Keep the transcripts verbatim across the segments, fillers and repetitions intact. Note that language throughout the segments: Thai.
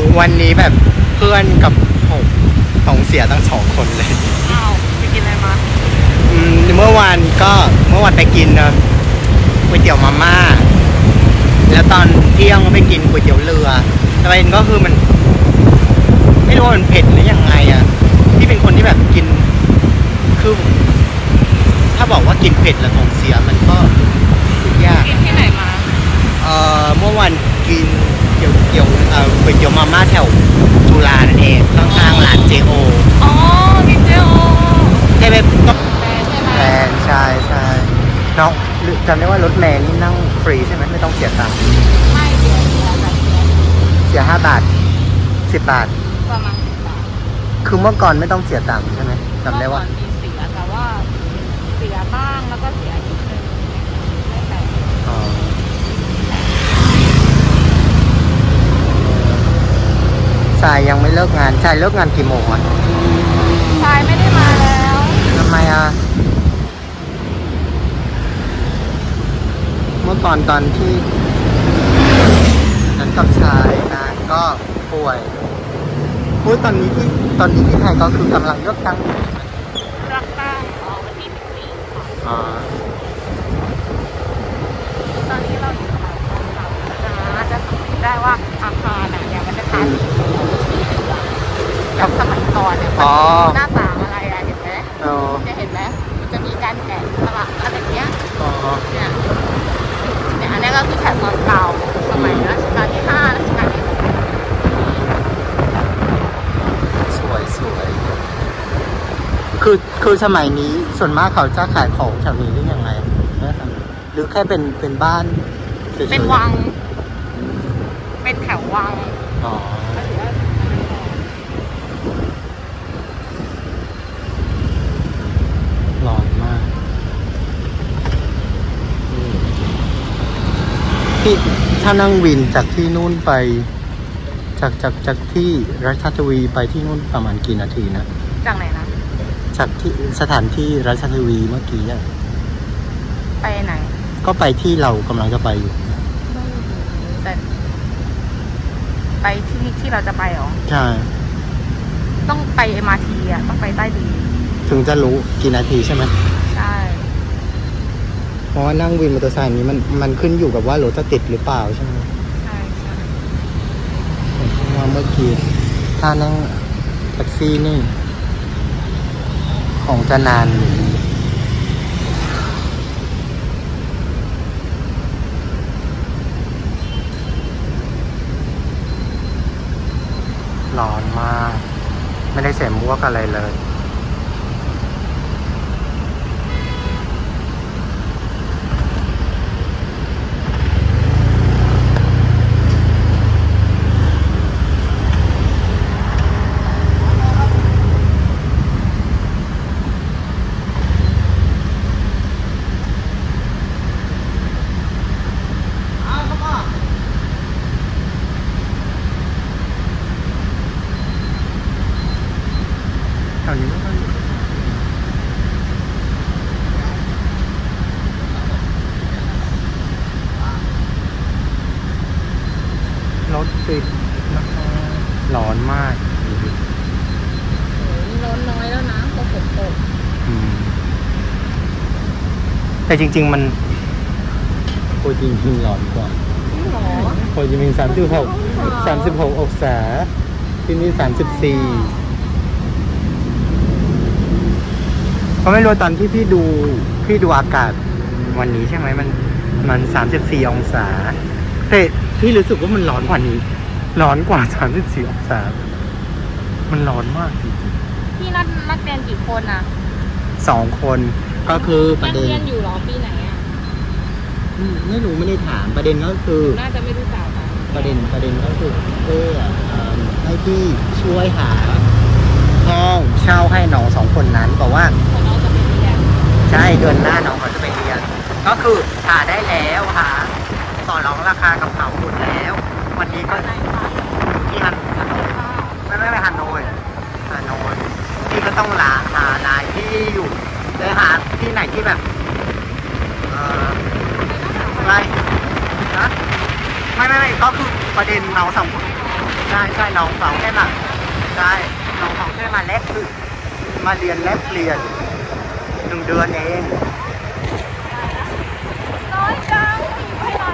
วันนี้แบบเพื่อนกับผมท้องเสียทั้งสองคนเลยอ้าวไปกินอะไรมาอืมเมื่อวานก็เมื่อวานไปกินก๋วยเตี๋ยวมาม่าแล้วตอนเที่ยงก็ไปกินก๋วยเตี๋ยวเรือแต่ประเด็นก็คือมันไม่รู้ว่ามันเผ็ดหรือยังไงอ่ะที่เป็นคนที่แบบกินคือถ้าบอกว่ากินเผ็ดแล้วท้องเสียมันก็ยากกินที่ไหนมาเอ่อเมื่อวานกินเกี่ยวเกี่ยวเอ่อก๋วยเตี๋ยวมาม่าแถวจุฬานั่นเองข้างๆร้านเจโออ๋อกินเจโอใช่ไหมแฟนใช่ไหมแฟนใช่ใช่น้องจำได้ว่ารถแมนี่นั่งฟรีใช่ไหมไม่ต้องเสียตังค์ไม่เสียเสียแบบเสียเสียห้าบาทสิบบาทประมาณสิบบาทคือเมื่อก่อนไม่ต้องเสียตังค์ใช่ไหมจำได้ว่ามีเสียแต่ว่าเสียบ้างแล้วก็เสียอีกนึงไม่แปลกอ๋อชายยังไม่เลิกงานชายเลิกงานกี่โมงอ่ะชายไม่ได้มาแล้วทำไมอ่ะเมื่อก่อนตอนที่นั้นกับชายนะก็ป่วยพูดตอนนี้ที่ตอนนี้ที่ไทยก็คือกำลังเลือกตั้งอยู่เลือกตั้งอ๋อวันที่สิบสี่ค่ะอ๋อตอนนี้เราอยู่แถวเราจะจะสังเกตได้ว่าอาคารเนี่ยมันจะทาสีแบบสมัยก่อนเนี่ยหน้าต่างอะไรอะเห็นไหมจะเห็นไหมมันจะมีการแกะสลักอะไรเงี้ยเนี่ยเนี่ยอันนี้ก็คือแถบตอนเก่าสมัยรัชกาลที่ห้ารัชกาลที่หกสวยสวยคือคือสมัยนี้ส่วนมากเขาจะขายของแถวนี้ได้ยังไงหรือแค่เป็นเป็นบ้านเป็นวังเป็นแถววังอ๋อร้อนมากที่ถ้านั่งวินจากที่นู่นไปจากจากจากที่รัชทวีไปที่นู่นประมาณกี่นาทีนะจากไหนนะจากที่สถานที่รัชทวีเมื่อกี้อะไปไหนก็ไปที่เรากำลังจะไปอยู่แต่ไปที่ที่เราจะไปหรอใช่ต้องไป เอ็ม อาร์ ที อ่ะต้องไปใต้ดินถึงจะรู้กี่นาทีใช่ไหมใช่เพราะว่านั่งวินมอเตอร์ไซค์นี้มันมันขึ้นอยู่กับว่ารถจะติดหรือเปล่าใช่ไหมใช่ใช่ว่าเมื่อกี้ถ้านั่งแท็กซี่นี่ของจะนานร้อนมากไม่ได้ใส่หมวกอะไรเลยรถติดนะคะร้อนมากร้อนน้อยแล้วนะพอฝนตกแต่จริงๆมันโคจริงๆร้อนกว่าโคจริงๆสามสิบหกสามสิบหกองศาที่นี่สามสิบสี่เขาไม่รู้ตอนที่พี่ดูพี่ดูอากาศวันนี้ใช่ไหมมันมันสามสิบสี่องศาแต่พี่รู้สึกว่ามันร้อนกว่านี้ร้อนกว่าสามสิบสี่องศามันร้อนมากจริงๆพี่นักนักเรียนกี่คนอ่ะสองคนก็คือประเด็นเรียนอยู่หรอปีไหนอ่ะไม่รู้ไม่ได้ถามประเด็นก็คือน่าจะไม่รู้จักประเด็นประเด็นก็คือเพื่อให้พี่ช่วยหาห้องเช่าให้น้องสองคนนั้นบอกว่าน้องจะไปเรียนใช่เดือนหน้าน้องเขาจะไปเรียนก็คือหาได้แล้วหาต่อรองราคากับเขาหมดแล้ววันนี้ก็ที่ฮันไม่ไม่ไม่ฮันโนยฮันโนยพี่ก็ต้องหาหาหลายที่อยู่แต่หาที่ไหนที่แบบเอออะไรนะไม่ไม่ไม่ก็คือประเด็นเราสองคนใช่ใช่น้องสองแค่มาใช่น้องสองแค่มาแลกคือมาเรียนแลกเปลี่ยนหนึ่งเดือนเองน้อยจังไม่น้อย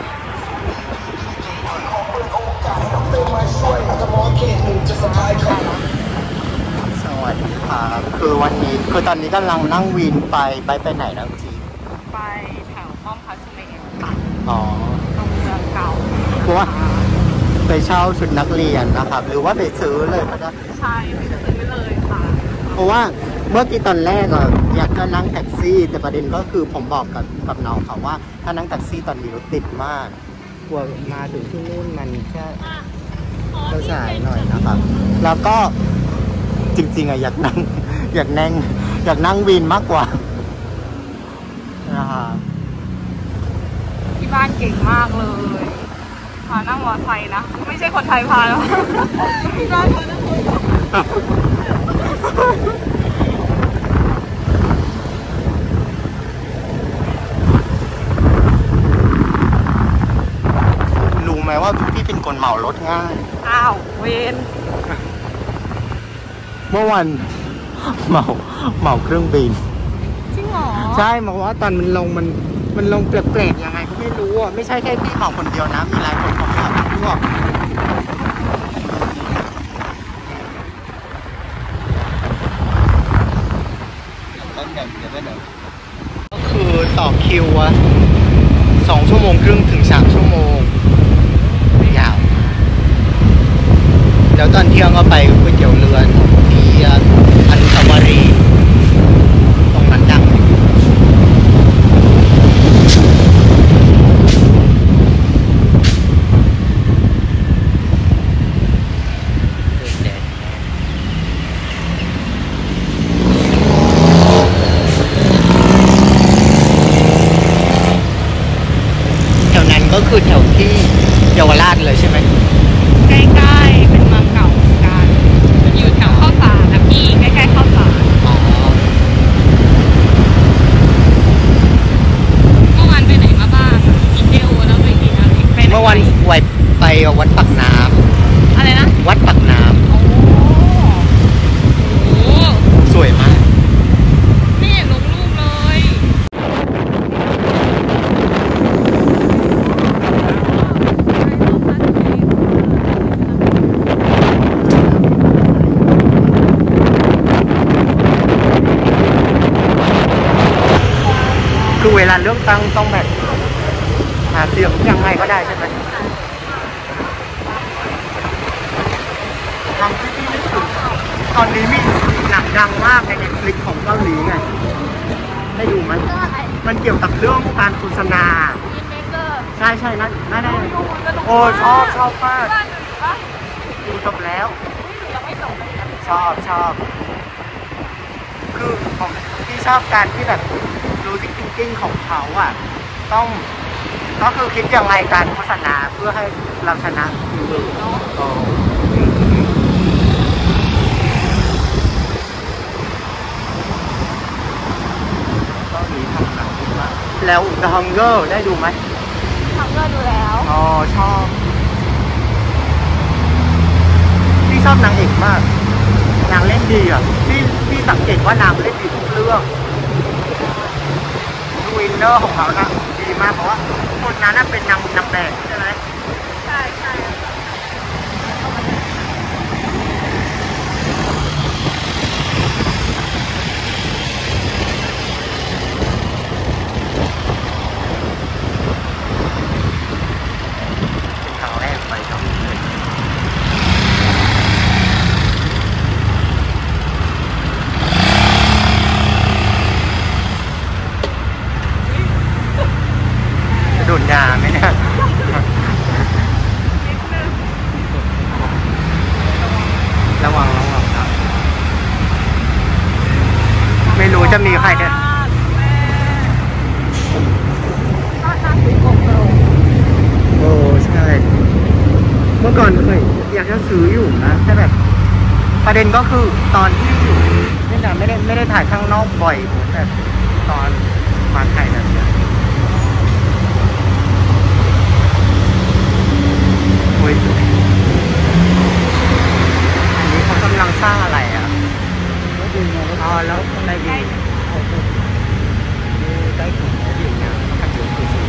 สวัสดีครับคือวันนี้คือตอนนี้กำลังนั่งวินไปไปไปไหนนะจีไปแถวป้อมพาสเมนค่ะอ๋อตรงเมืองเก่าเพราะว่าไปเช่าชุดนักเรียนนะครับหรือว่าไปซื้อเลยก็ได้ใช่ไปซื้อเลยค่ะเพราะว่าเมื่อกี้ตอนแรกอะอยากจะนั่งแท็กซี่แต่ประเด็นก็คือผมบอกกับกับน้องเขาว่าถ้านั่งแท็กซี่ตอนนี้รถติดมากกลัวมาถึงที่นู่นมันแค่ก็สายหน่อยนะครับแล้วก็จริงๆอะอยากนั่งอยากนั่งอยากนั่งวินมากกว่านะครับที่บ้านเก่งมากเลยพานั่งมอเตอร์ไซค์นะไม่ใช่คนไทยพาแล้วที่บ้านพานั่งมอเตอร์ไซค์รู้ไหมว่าพี่เป็นคนเหมารถง่ายอ้าวเวนเมื่อวันเหมาเหมาเครื่องบินจริงเหรอใช่เพราะว่าตอนมันลงมันมันลงแปลกๆยังไงก็ไม่รู้อ่ะไม่ใช่แค่พี่เหมาคนเดียวนะมีหลายคนเขาเหมาด้วยก็คือต่อคิวอะสองชั่วโมงครึ่งถึงสามชั่วโมงยาวแล้วตอนเที่ยงก็ไปก๋วยเตี๋ยวเรือที่อนุสาวรีย์ตรงนั้นดังก็คือแถวที่เยาวราชเลยใช่ไหมใกล้ๆเป็นเมืองเก่าเหมือนกันอยู่แถวข้าวสารนะพี่ใกล้ๆข้าวสารอ๋อเมื่อวานไปไหนมาบ้างกินเดลแล้วไปกินอะไรไปเมื่อวันไปไปวัดปักน้ำอะไรนะวัดปักน้ำโอ้โหสวยมากไม่เห็นลงรูปเลยคือเวลาเลือกตั้งต้องแบบหาเสียงยังไงก็ได้ใช่ไหมทำที่ที่สุดตอนนี้มีหนังดังมากใน Netflix ของเกาหลีไงได้ดูไหมมันเกี่ยวกับเรื่องการโฆษณาใช่ใช่นั่นนั่นได้โอ้ชอบชอบมากดูจบแล้วชอบชอบคือผมที่ชอบการที่แบบดูซิกิ้งกิ้งของเขาอ่ะต้องก็คือคิดยังไงการโฆษณาเพื่อให้เราชนะคือก็มีทำหนังดีมากแล้ว The Hunger ได้ดูไหม Hunger ดูแล้วอ๋อชอบที่ชอบนางเอกมากนางเล่นดีอ่ะที่ที่สังเกตว่านางเล่นดีทุกเรื่องวินเนอร์ของเขานะดีมากเพราะว่าคนนั้นเป็นนางนางแบบใช่ไหมใช่ใช่เป็นครั้งแรกไปเกาหลีเลยโดนด่าไหมเนี่ยระวังระวังครับไม่รู้จะมีใครเนี่ยโอ้ใช่เมื่อก่อนเคยอยากจะซื้ออยู่นะแต่แบบประเด็นก็คือตอนที่อยู่นี่นะไม่ได้ไม่ได้ถ่ายข้างนอกบ่อยแต่ตอนมาถ่ายแบบนี้โอ้ยสร้างอะไรอ่ะอ๋อแล้วในบินใกล้ถึงแล้วบินเนี่ยขับรถไปสู่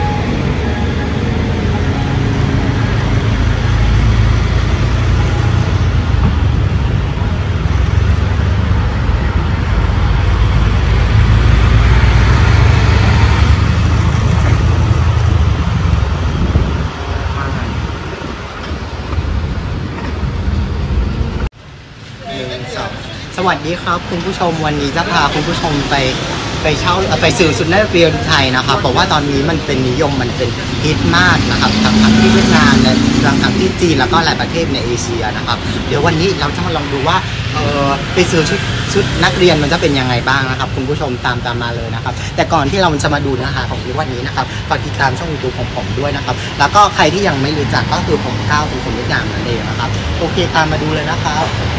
สวัสดีครับคุณผู้ชมวันนี้จะพาคุณผู้ชมไปไปเช่าไปซื้อชุดนักเรียนไทยนะครับเพราะว่าตอนนี้มันเป็นนิยมมันเป็นฮิตมากนะครับทั้งทั้งที่เวียดนามและทั้งที่จีนแล้วก็หลายประเทศในเอเชียนะครับเดี๋ยววันนี้เราจะมาลองดูว่าเออไปซื้อชุดชุดนักเรียนมันจะเป็นยังไงบ้างนะครับคุณผู้ชมตามตามมาเลยนะครับแต่ก่อนที่เราจะมาดูเนื้อหาของวันนี้นะครับฝากติดตามช่องยูทูบของผมด้วยนะครับแล้วก็ใครที่ยังไม่รู้จักก็คือผมก้าวเป็นคนเวียดนามนั่นเองนะครับโอเคตามมาดูเลยนะครับ